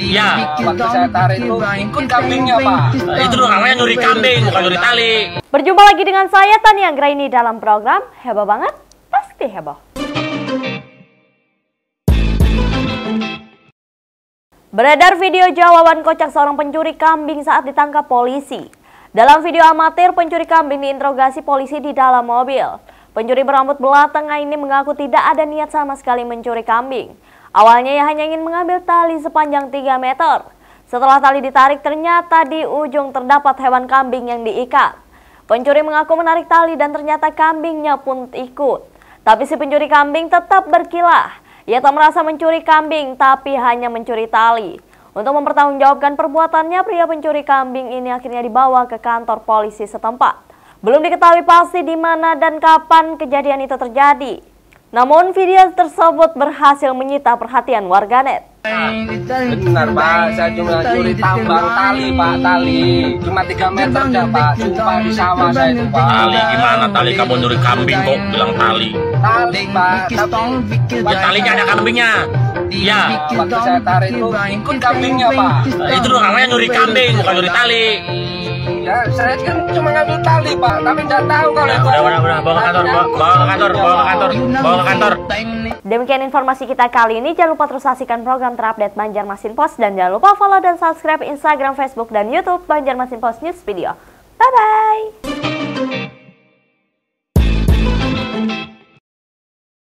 Iya. Waktu saya tarik itu ikut kambingnya, Pak. Itu namanya nyuri kambing, bukan nyuri tali. Berjumpa lagi dengan saya Tania Anggraini dalam program Heboh Banget, Pasti Heboh. Beredar video jawaban kocak seorang pencuri kambing saat ditangkap polisi. Dalam video amatir, pencuri kambing diinterogasi polisi di dalam mobil. Pencuri berambut belah tengah ini mengaku tidak ada niat sama sekali mencuri kambing. Awalnya ia hanya ingin mengambil tali sepanjang 3 meter. Setelah tali ditarik, ternyata di ujung terdapat hewan kambing yang diikat. Pencuri mengaku menarik tali dan ternyata kambingnya pun ikut. Tapi si pencuri kambing tetap berkilah. Ia tak merasa mencuri kambing, tapi hanya mencuri tali. Untuk mempertanggungjawabkan perbuatannya, pria pencuri kambing ini akhirnya dibawa ke kantor polisi setempat. Belum diketahui pasti di mana dan kapan kejadian itu terjadi. Namun video tersebut berhasil menyita perhatian warganet. Benar, Pak, saya cuma curi tambang tali, Pak, tali cuma 3 meter dah, Pak, sumpah di sawah saya itu, Pak. Tali gimana tali? Kamu nyuri kambing kok bilang tali? Tali, Pak, tapi Ya talinya ada kambingnya. Iya. waktu saya tarik itu ikut kambingnya, Pak. Itu namanya nyuri kambing, bukan nyuri tali. Ya, saya kan cuma ngambil tali, Pak, tapi nggak tahu kalau itu. Udah, bawa ke kantor, bawa ke kantor. Demikian informasi kita kali ini. Jangan lupa terus saksikan program terupdate Banjarmasin Post dan jangan lupa follow dan subscribe Instagram, Facebook, dan YouTube Banjarmasin Post News Video.